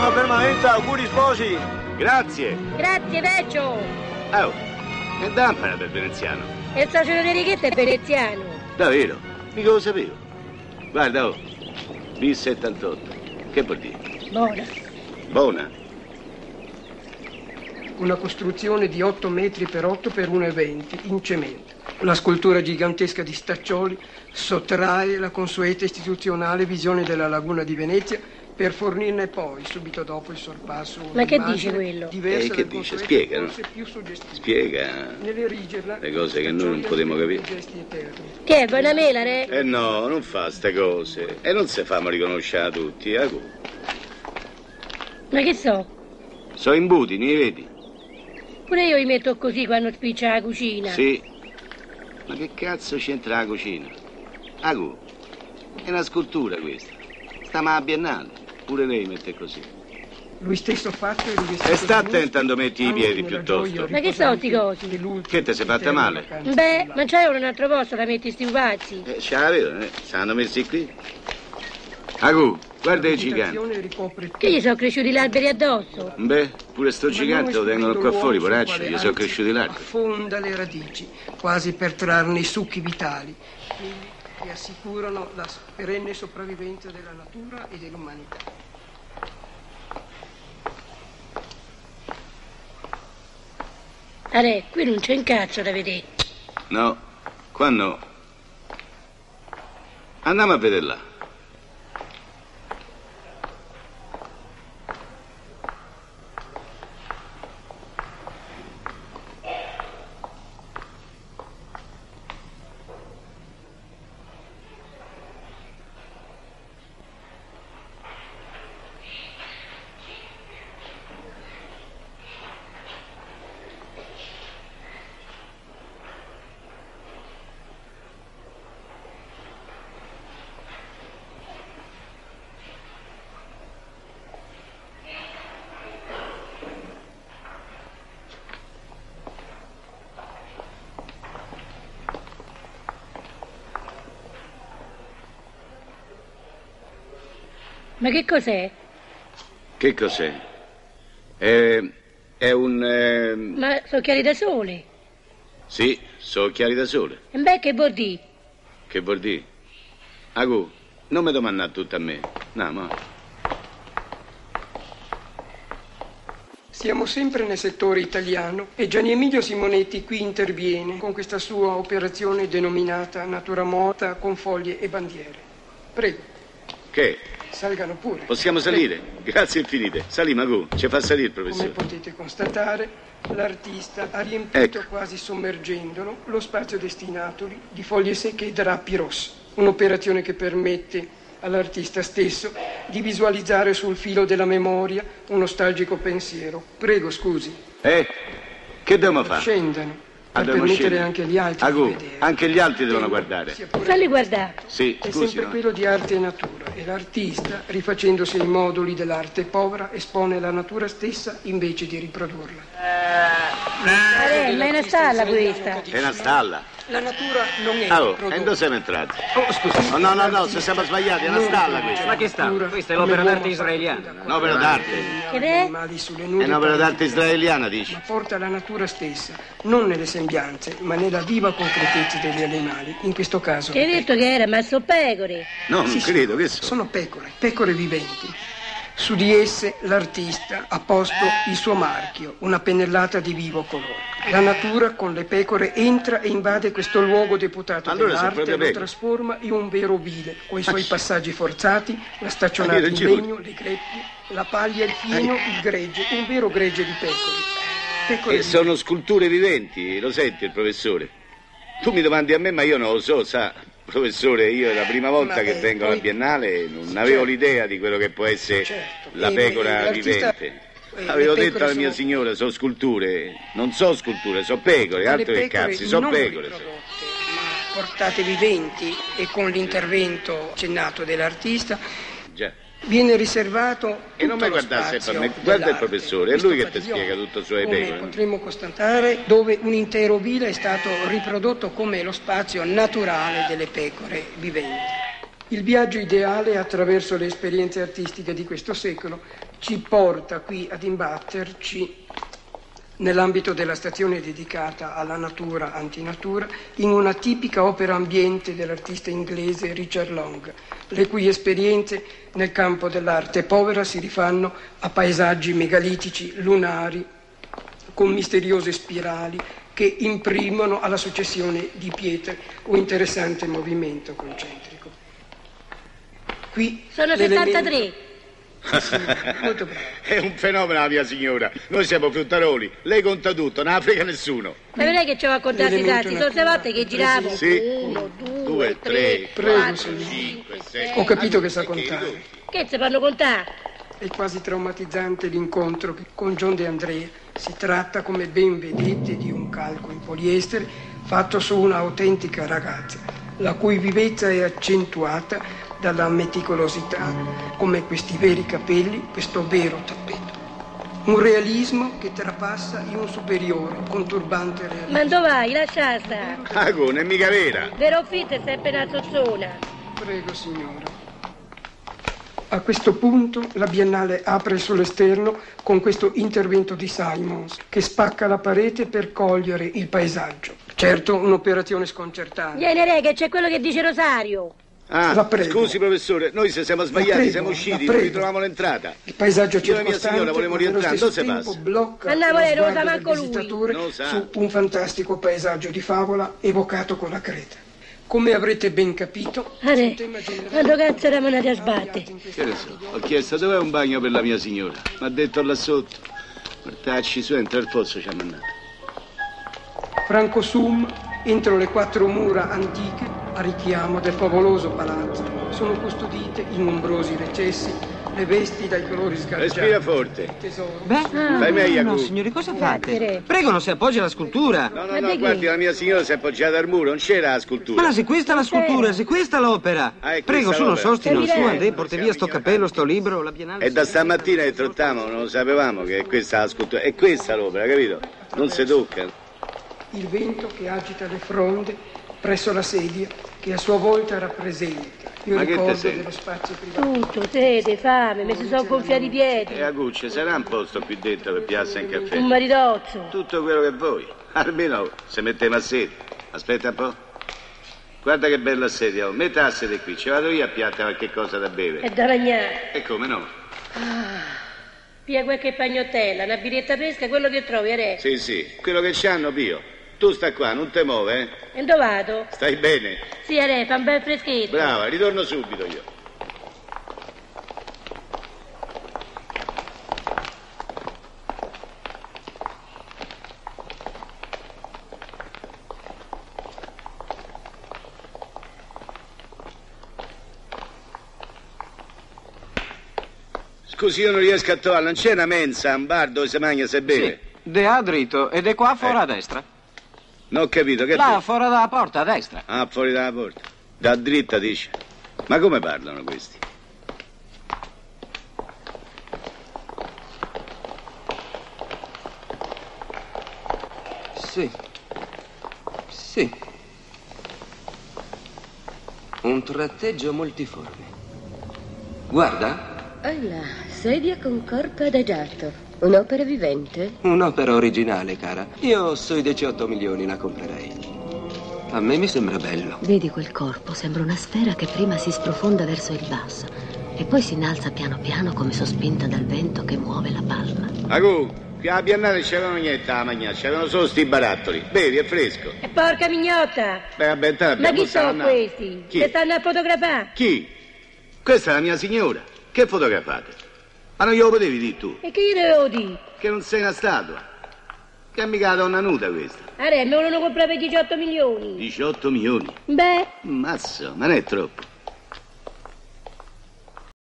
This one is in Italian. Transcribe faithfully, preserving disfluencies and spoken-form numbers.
Buona fermamenta, auguri sposi. Grazie. Grazie, vecchio. Oh, e dampara del veneziano. E il socio di Righetto è veneziano. Davvero? Mica lo sapevo. Guarda, oh, B settantotto. Che vuol dire? Buona. Buona. Una costruzione di otto metri per otto per uno e venti in cemento. La scultura gigantesca di Staccioli sottrae la consueta istituzionale visione della laguna di Venezia per fornirne poi, subito dopo il sorpasso, Ma che dice quello? E eh, che dice? Spiega, no? Spiega le cose che noi non potremo capire. Che è, vuoi una mela, re? Eh no, non fa ste cose. E non si fa, ma riconoscere a tutti, eh? Ma che so? So imbuti, ne vedi? Pure io li metto così quando spiccia la cucina. Sì. Ma che cazzo c'entra la cucina? Agu, è una scultura questa. Stiamo a Biennale. Pure lei mette così. Lui stesso fatto e lui E sta attento quando metti i piedi piuttosto. Ma che sono sti cosi? Che te sei fatta male? Beh, ma c'è un altro posto da metti sti pupazzi. Eh, ce l'avevo, eh? Stanno messi qui. Agu, guarda i giganti. Che gli sono cresciuti gli alberi addosso? Beh, pure sto gigante lo tengono qua fuori, poraccio. Gli sono cresciuti l'albero. Affonda le radici, quasi per trarne i succhi vitali, che assicurano la perenne sopravvivenza della natura e dell'umanità. Are, qui non c'è un cazzo da vedere. No, qua no. Andiamo a vedere là. Ma che cos'è? Che cos'è? È, è un... Eh... Ma sono chiari da sole? Sì, sono chiari da sole. E beh, che vuol dire? Che vuol dire? Agu, non mi domandare tutto a me. No, ma... Siamo sempre nel settore italiano e Gianni Emilio Simonetti qui interviene con questa sua operazione denominata Natura Morta con foglie e bandiere. Prego. Che? Salgano pure. Possiamo salire? Prego. Grazie infinite. Saliamo, Agu. Ci fa salire il professore. Come potete constatare, l'artista ha riempito, ecco, quasi sommergendolo, lo spazio destinatogli di foglie secche e drappi rossi. Un'operazione che permette all'artista stesso di visualizzare sul filo della memoria un nostalgico pensiero. Prego, scusi. Eh, che dobbiamo fare? Scendano, per Dobbiamo permettere scendere anche agli altri Agu, di vedere. Anche gli altri devono guardare. Falli guardare. Sì, È scusi. sempre No? quello di arte e natura, e l'artista, rifacendosi ai moduli dell'arte povera, espone la natura stessa invece di riprodurla. Eh, ma è una stalla questa. È una stalla. La natura non è Ah, oh, prodotta. e dove siamo entrati? Oh, scusi. Oh, no, no, no, se siamo sbagliati, è una stalla questa. Ma che sta? Questa è l'opera d'arte israeliana. Un'opera d'arte. Che è? È un'opera d'arte israeliana, dici? Ma porta la natura stessa, non nelle sembianze, ma nella viva concretezza degli animali, in questo caso. Che hai detto che era? Ma sono pecore. No, non Sì, credo, sì, che so. sono pecore, pecore viventi. Su di esse l'artista ha posto il suo marchio, una pennellata di vivo colore. La natura con le pecore entra e invade questo luogo deputato Allora sono dell'arte e proprio lo pecore. trasforma in un vero vile, con i suoi passaggi forzati, la Hai staccionata in ragione. legno, le greppie, la paglia, il fieno, il gregge, un vero gregge di pecore. Pecore E sono sculture viventi, lo senti il professore? Tu mi domandi a me, ma io non lo so, sa, professore, io è la prima volta Ma, che eh, vengo poi- alla Biennale non Sì, avevo certo. l'idea di quello che può essere Certo. la E- pecora e l'artista- vivente. eh, Avevo le detto pecore alla mia sono- signora, sono sculture, non so sculture, so pecore, Ma le altro che pecore cazzi, so non pecore. riprodotte, ma portate viventi, e con l'intervento accennato dell'artista Già. viene riservato E non tutto mi lo guardasse spazio per me, guarda il dell'arte. professore, è Questo lui che ti padiglione, spiega tutto sulle come pecore. potremmo constatare, dove un intero vile è stato riprodotto come lo spazio naturale delle pecore viventi. Il viaggio ideale attraverso le esperienze artistiche di questo secolo ci porta qui ad imbatterci nell'ambito della stazione dedicata alla natura antinatura in una tipica opera ambiente dell'artista inglese Richard Long, le cui esperienze nel campo dell'arte povera si rifanno a paesaggi megalitici lunari con misteriose spirali che imprimono alla successione di pietre un interessante movimento concentrico. Qui sono settantatré. Sì, molto bravo. È un fenomeno la mia signora. Noi siamo fruttaroli. Lei conta tutto, non la frega nessuno. Ma non è che ci ho raccontato i tanti, sono sei volte che giravo. Sì. Uno, due, Due, tre, tre, Prego, quattro, signor. cinque, sei. Ho capito che sa contare. Che se fanno contare? È quasi traumatizzante l'incontro con John De Andrea. Si tratta, come ben vedete, di un calco in poliestere fatto su una autentica ragazza, la cui vivezza è accentuata dalla meticolosità, come questi veri capelli, questo vero tappeto. Un realismo che trapassa in un superiore, conturbante realismo. Ma dove vai? Lascia stare. Ah, non è mica vera. Vero fitto è sempre una zozzona. Prego, signora. A questo punto la Biennale apre sull'esterno con questo intervento di Simons che spacca la parete per cogliere il paesaggio. Certo, un'operazione sconcertante. Vieni, re, che c'è quello che dice Rosario. Ah, La prego. scusi professore, noi se siamo sbagliati, prego, siamo la usciti, prego. non ritroviamo l'entrata. Il paesaggio Io e la mia circostante signora volevamo nello rientrare, stesso dove si tempo passa? blocca Andiamo, lo lei, non lo sa sguardo del manco lui. visitatore Non lo sa. su un fantastico paesaggio di favola evocato con la creta. Come avrete ben capito, Ah, re, sul tema generale- quando cazzo eravamo andati a sbattere? Che ne so, ho chiesto dov'è un bagno per la mia signora. Mi ha detto là sotto. Mortacci su, entra il pozzo, ci ha mandato. Franco Sum, entro le quattro mura antiche, a richiamo del favoloso palazzo, sono custodite in ombrosi recessi le vesti dai colori sgargiati. Respira forte. Tesoro. Beh, Fai meglio, no, Agu. signori, cosa Grazie, fate? re. Prego, non si appoggi alla scultura. No, no, Ma no, di guardi, chi? la mia signora si è appoggiata al muro, non c'era la scultura. Ma se questa è la scultura, se questa è l'opera. Ah, è Prego, questa su, non l'opera. sostino, su, Evidente. andè, porti via sto cappello, sto libro, la Biennale. E da stamattina che trottavamo, non lo sapevamo che è questa la scultura. È questa l'opera, capito? Non si tocca. Il vento che agita le fronde presso la sedia, che a sua volta rappresenta il Ma che te ricordo senti? dello spazio privato. Tutto, sete, fame, mi si sono gonfiati i piedi. E Agucci, sarà un posto qui dentro per piazza in caffè? Un maritozzo. Tutto quello che vuoi. Almeno se metteva a sedia. Aspetta un po'. Guarda che bella sedia, oh. Metta la sedia qui, ci vado io a piatta qualche cosa da E bere. da mangiare. E come no? Pia qualche pagnottella, una biretta fresca, quello che trovi, re. Sì, sì, quello che c'hanno Pio. Tu sta qua, non te muove, eh? E dove vado? Stai bene? Sì, re, fa un bel freschetto. Brava, ritorno subito io. Scusi, io non riesco a trovare, non c'è una mensa, un bar dove si mangia e si beve? Sì, de a dritto ed è qua fuori Eh. a destra. Non ho capito, che Là, dici? fuori dalla porta, a destra. Ah, fuori dalla porta. Da dritta, dice. Ma come parlano questi? Sì. Sì. Un tratteggio multiforme. Guarda, Ah là, sedia con corpo adagiato. Un'opera vivente? un'opera originale, cara. Io sui diciotto milioni la comprerei. A me mi sembra bello. Vedi quel corpo? Sembra una sfera che prima si sprofonda verso il basso e poi si innalza piano piano come sospinta dal vento che muove la palma. Agu, qui a Biennale c'erano niente da mangiare, c'erano solo sti barattoli. Bevi, è fresco. E porca mignotta! Beh, vabbè, te Ma l'abbiamo chi buttato sono a naso. questi? Chi? Che stanno a fotografare? Chi? Questa è la mia signora. Che fotografate? Ma non glielo potevi dire tu? E che io devo dire? Che non sei una statua. Che è mica la donna nuda questa. Ah, re, me volevano comprare per diciotto milioni. diciotto milioni. Beh, Mazzo, ma non è troppo.